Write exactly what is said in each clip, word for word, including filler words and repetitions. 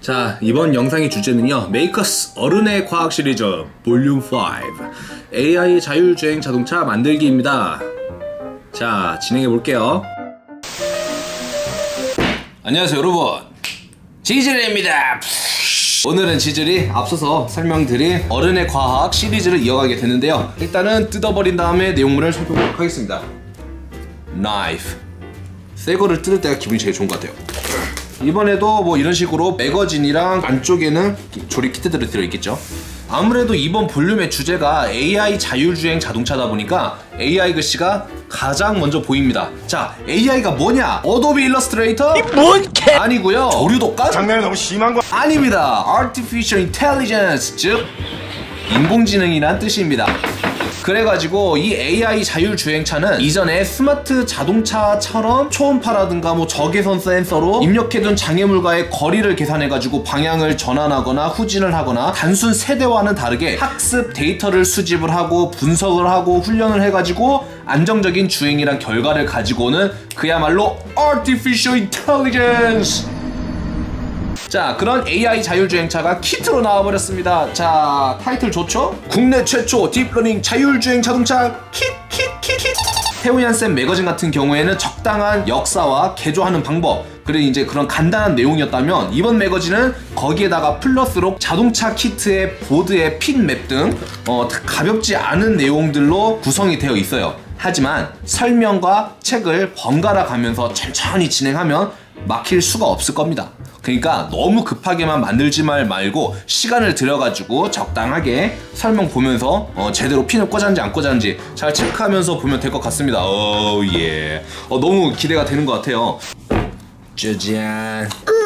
자, 이번 영상의 주제는요, 메이커스 어른의 과학 시리즈 볼륨 오 에이아이 자율주행 자동차 만들기입니다. 자, 진행해 볼게요. 안녕하세요 여러분, 지즐입니다. 오늘은 지즐이 앞서서 설명드린 어른의 과학 시리즈를 이어가게 되는데요, 일단은 뜯어버린 다음에 내용물을 살펴보도록 하겠습니다. 나이프, 새 거를 뜯을 때가 기분이 제일 좋은 것 같아요. 이번에도 뭐 이런 식으로 매거진이랑 안쪽에는 조립 키트들이 들어있겠죠. 아무래도 이번 볼륨의 주제가 에이아이 자율주행 자동차다 보니까 에이아이 글씨가 가장 먼저 보입니다. 자, 에이아이가 뭐냐? 어도비 일러스트레이터? 이 뭔 개? 아니고요. 조류독감? 장난이 너무 심한 거 아닙니다. Artificial Intelligence, 즉 인공지능이란 뜻입니다. 그래가지고 이 에이아이 자율주행차는 이전에 스마트 자동차처럼 초음파라든가 뭐 적외선 센서로 입력해둔 장애물과의 거리를 계산해가지고 방향을 전환하거나 후진을 하거나 단순 세대와는 다르게 학습 데이터를 수집을 하고 분석을 하고 훈련을 해가지고 안정적인 주행이란 결과를 가지고 오는 그야말로 Artificial Intelligence. 자, 그런 에이아이 자율주행차가 키트로 나와버렸습니다. 자, 타이틀 좋죠? 국내 최초 딥러닝 자율주행 자동차 킷킷킷킷. 태우얀센 매거진 같은 경우에는 적당한 역사와 개조하는 방법, 그리고 이제 그런 간단한 내용이었다면 이번 매거진은 거기에다가 플러스로 자동차 키트의 보드의 핀 맵 등 어, 가볍지 않은 내용들로 구성이 되어 있어요. 하지만 설명과 책을 번갈아 가면서 천천히 진행하면 막힐 수가 없을 겁니다. 그러니까 너무 급하게만 만들지 말고 시간을 들여가지고 적당하게 설명 보면서 어, 제대로 핀을 꽂았는지 안 꽂았는지 잘 체크하면서 보면 될 것 같습니다. 오, 예. 어, 너무 기대가 되는 것 같아요. 짜잔.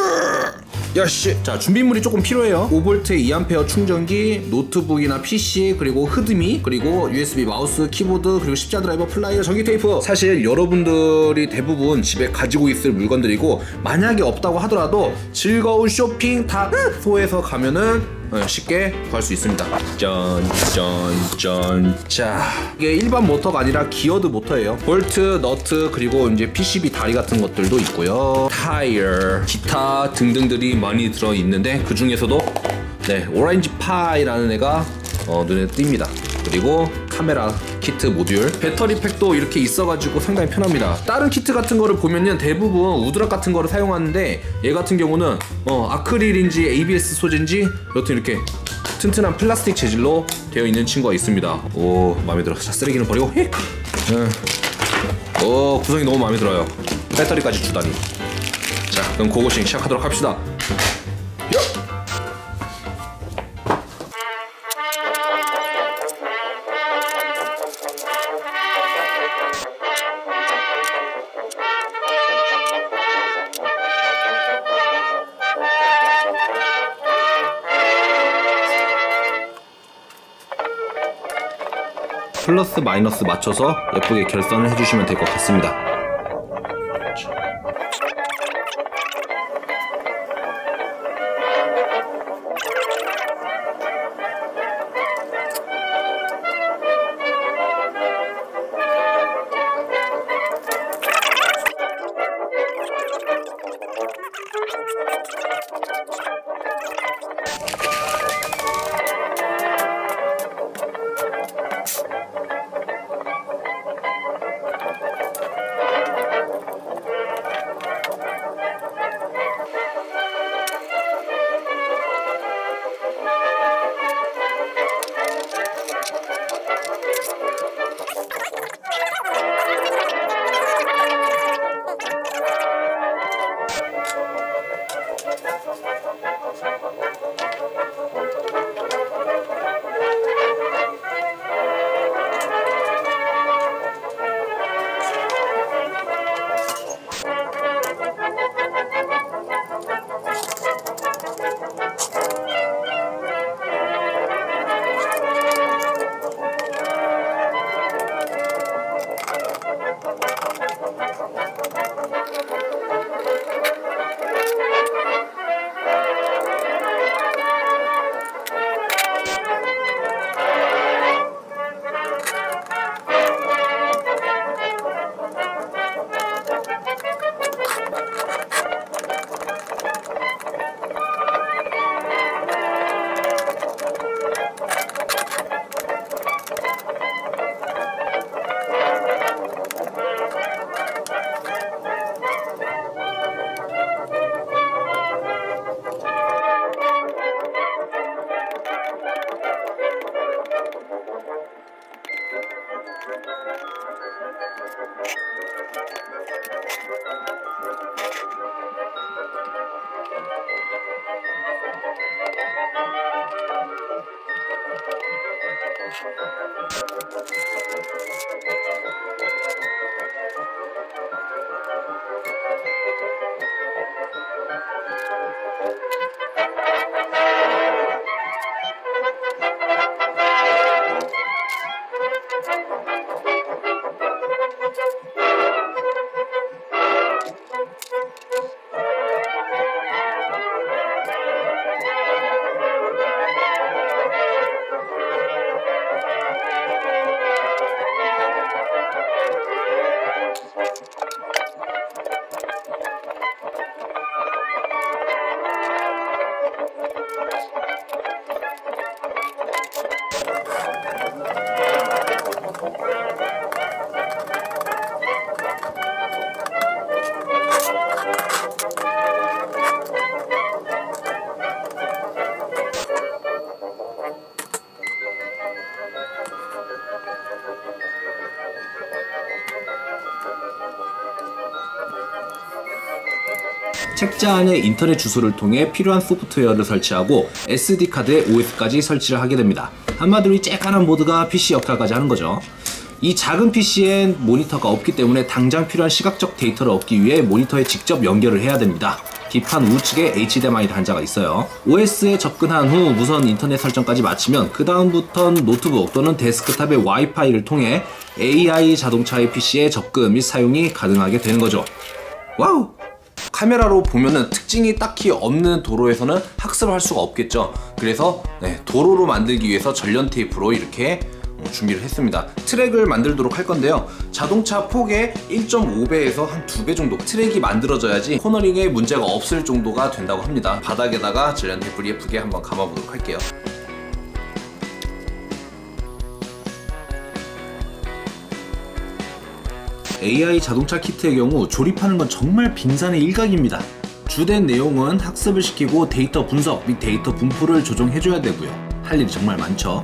야씨. 자, 준비물이 조금 필요해요. 오 볼트의 이 암페어 충전기, 노트북이나 피씨, 그리고 흐드미, 그리고 유에스비 마우스, 키보드, 그리고 십자 드라이버, 플라이어, 전기 테이프. 사실 여러분들이 대부분 집에 가지고 있을 물건들이고, 만약에 없다고 하더라도 즐거운 쇼핑 닥소에서 가면은 쉽게 구할 수 있습니다. 짠, 짠, 짠. 자, 이게 일반 모터가 아니라 기어드 모터예요. 볼트, 너트, 그리고 이제 피씨비 다리 같은 것들도 있고요. 타이어, 기타 등등들이 많이 들어있는데 그 중에서도 네, 오렌지 파이라는 애가 어, 눈에 띕니다. 그리고 카메라 키트 모듈, 배터리 팩도 이렇게 있어가지고 상당히 편합니다. 다른 키트 같은 거를 보면은 대부분 우드락 같은 거를 사용하는데 얘 같은 경우는 어, 아크릴인지 에이비에스 소재인지 여튼 이렇게 튼튼한 플라스틱 재질로 되어 있는 친구가 있습니다. 오, 마음에 들어. 자, 쓰레기는 버리고 휙. 음. 오, 구성이 너무 마음에 들어요. 배터리까지 주다니. 자, 그럼 고고싱 시작하도록 합시다. 플러스 마이너스 맞춰서 예쁘게 결선을 해주시면 될 것 같습니다. 책자 안에 인터넷 주소를 통해 필요한 소프트웨어를 설치하고 에스디카드에 오에스까지 설치를 하게 됩니다. 한마디로 이 쬐깐한 보드가 피씨 역할까지 하는 거죠. 이 작은 피씨엔 모니터가 없기 때문에 당장 필요한 시각적 데이터를 얻기 위해 모니터에 직접 연결을 해야 됩니다. 뒷판 우측에 에이치디엠아이 단자가 있어요. 오에스에 접근한 후 무선 인터넷 설정까지 마치면 그 다음부터는 노트북 또는 데스크탑의 와이파이를 통해 에이아이 자동차의 피씨에 접근 및 사용이 가능하게 되는 거죠. 와우! 카메라로 보면은 특징이 딱히 없는 도로에서는 학습을 할 수가 없겠죠. 그래서 네, 도로로 만들기 위해서 전련 테이프로 이렇게 준비를 했습니다. 트랙을 만들도록 할 건데요. 자동차 폭의 일 점 오 배에서 한 두 배 정도 트랙이 만들어져야지 코너링에 문제가 없을 정도가 된다고 합니다. 바닥에다가 전련 테이프를 예쁘게 한번 감아보도록 할게요. 에이아이 자동차 키트의 경우 조립하는 건 정말 빈산의 일각입니다. 주된 내용은 학습을 시키고 데이터 분석 및 데이터 분포를 조정해줘야 되고요. 할 일이 정말 많죠.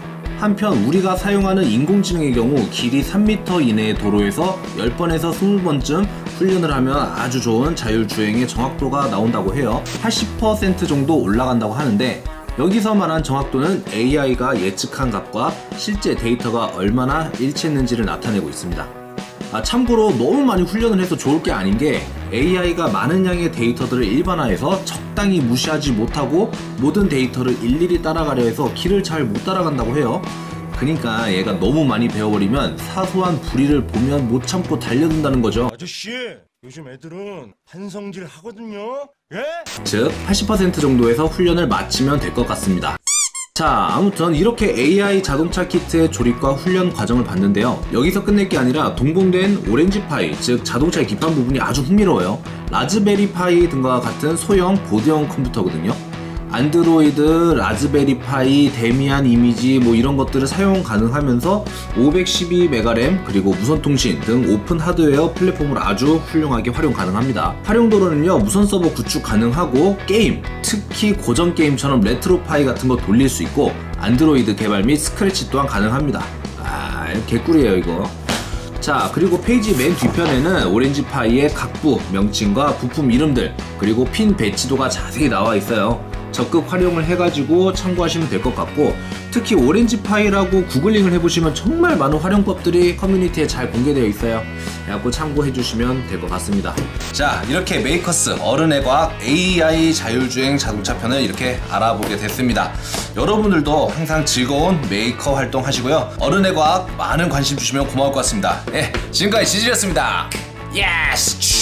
한편 우리가 사용하는 인공지능의 경우 길이 삼 미터 이내의 도로에서 십 번에서 이십 번쯤 훈련을 하면 아주 좋은 자율주행의 정확도가 나온다고 해요. 팔십 퍼센트 정도 올라간다고 하는데 여기서 말한 정확도는 에이아이가 예측한 값과 실제 데이터가 얼마나 일치했는지를 나타내고 있습니다. 아, 참고로 너무 많이 훈련을 해서 좋을 게 아닌 게 에이아이가 많은 양의 데이터들을 일반화해서 적당히 무시하지 못하고 모든 데이터를 일일이 따라가려 해서 길을 잘 못 따라간다고 해요. 그러니까 얘가 너무 많이 배워버리면 사소한 불의를 보면 못 참고 달려든다는 거죠. 아저씨, 요즘 애들은 한성질 하거든요. 예? 즉 팔십 퍼센트 정도에서 훈련을 마치면 될 것 같습니다. 자, 아무튼 이렇게 에이아이 자동차 키트의 조립과 훈련 과정을 봤는데요. 여기서 끝낼 게 아니라 동봉된 오렌지파이, 즉 자동차의 뒷판 부분이 아주 흥미로워요. 라즈베리파이 등과 같은 소형 보드형 컴퓨터거든요. 안드로이드, 라즈베리파이, 데미안 이미지 뭐 이런 것들을 사용 가능하면서 오백십이 메가 램 그리고 무선통신 등 오픈 하드웨어 플랫폼을 아주 훌륭하게 활용 가능합니다. 활용도로는요, 무선 서버 구축 가능하고 게임, 특히 고전 게임처럼 레트로파이 같은 거 돌릴 수 있고 안드로이드 개발 및 스크래치 또한 가능합니다. 아, 개꿀이에요 이거. 자, 그리고 페이지 맨 뒤편에는 오렌지파이의 각부, 명칭과 부품 이름들, 그리고 핀 배치도가 자세히 나와 있어요. 적극 활용을 해가지고 참고하시면 될 것 같고, 특히 오렌지파이라고 구글링을 해보시면 정말 많은 활용법들이 커뮤니티에 잘 공개되어 있어요. 그래갖고 참고해주시면 될 것 같습니다. 자, 이렇게 메이커스 어른의 과학 에이아이 자율주행 자동차 편을 이렇게 알아보게 됐습니다. 여러분들도 항상 즐거운 메이커 활동 하시고요. 어른의 과학 많은 관심 주시면 고마울 것 같습니다. 네, 지금까지 지질이었습니다. 예스!